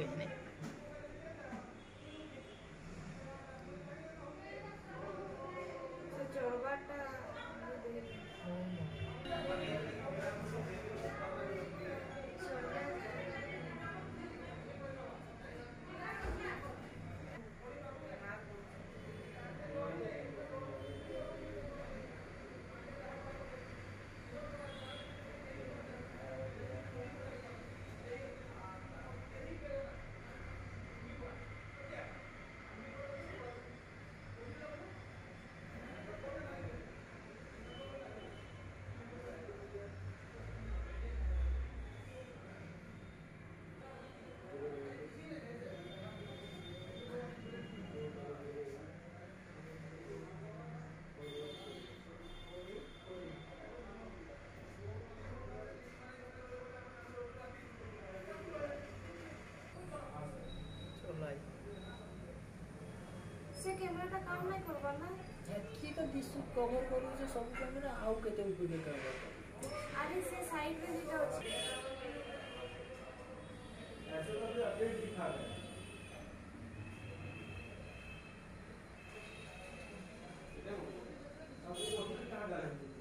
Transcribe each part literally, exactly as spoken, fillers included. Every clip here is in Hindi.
देखने से कैमराटा काम नहीं करबा ना एथि तो दिसु कवर करू जे सब कैमरा आउ केते वीडियो करबा अरे से साइड में जेटा अछि ऐसे तो अपडेट दिखा रहा है अब वो कहां जा रहे हैं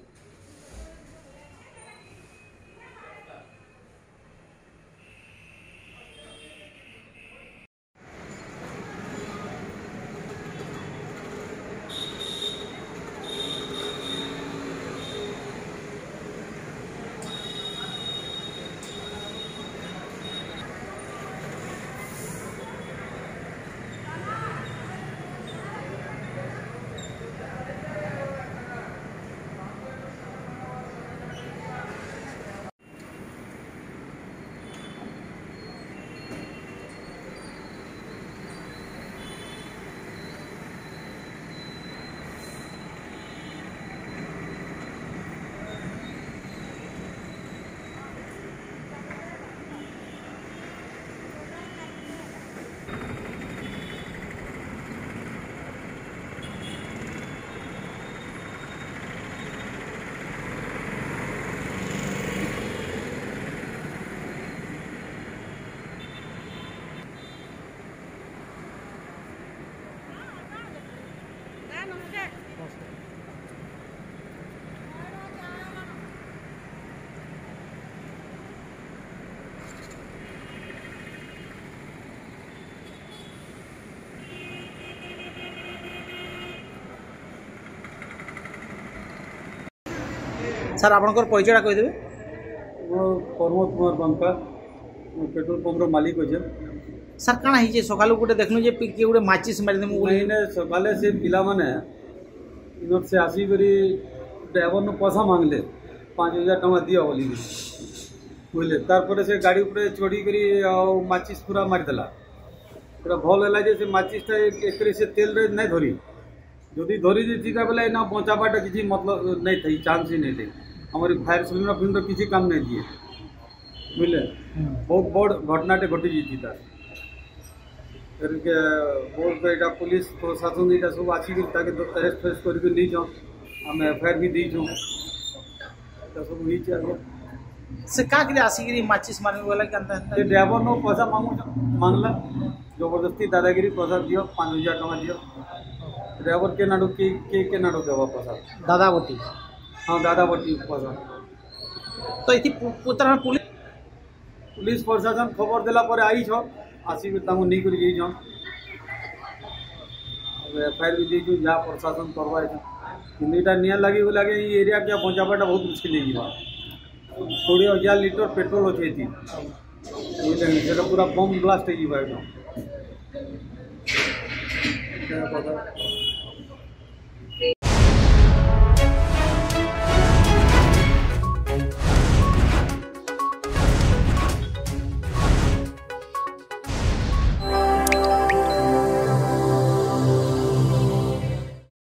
सर आपनकर परिचयटा कहि देबे वो प्रमोद कुमार बंका पेट्रोल पंप रो मालिक होजे सर काना हिचे सकालु गुटे देखनु जे के गुटे माचिस मारि देमु बोली ने सकाले से पिला माने इनर से आसी करी ड्राइवर न पैसा मांगले पाँच हजार टका दियो बोली बुझले तार पर से गाड़ी ऊपर चढ़ी करी माचिस पूरा मारि देला पूरा भल हैला जे से माचिस ता एकरे से तेल रे नै धरी जदि धरी जेतिका बेला ना बचाबाटा किसी मतलब नहीं थी चांस ही नहीं थे हमारी फायर सिलेंडर फिल्म किसी काम नहीं दिए बुझले बहुत बड़ घटनाटे घटी जाती था फिर के बहुत एटा पुलिस प्रशासन एटा सब आसिक अरेस्ट फेस्ट करके नहीं जाओ आम एफआईआर भी दी जाओ सब हुई आगे से का के आसिक माचिस मारने वाला के अंदर ये ड्राइवर नो पैसा मांगू मांगला जबरदस्ती दादागिरी पैसा दियो पाँच हजार टका दियो ड्राइवर के नाडू के के के नाडू देवा पैसा दादा बटी हाँ दादा बटी पैसा तो इति पुत्र पुलिस पुलिस प्रशासन खबर देला पर आई छ आसी के तामु नहीं करी जाई छ एफआईआर भी दी जा प्रशासन करवा छ इनीटा निया लगी बोला के ई एरिया के पहुंचाबाटा बहुत मुश्किल है जीवा थोड़ी हजार लीटर पेट्रोल होती थी ये लेकिन जेटा पूरा बम ब्लास्ट है जीवा एकदम क्या पता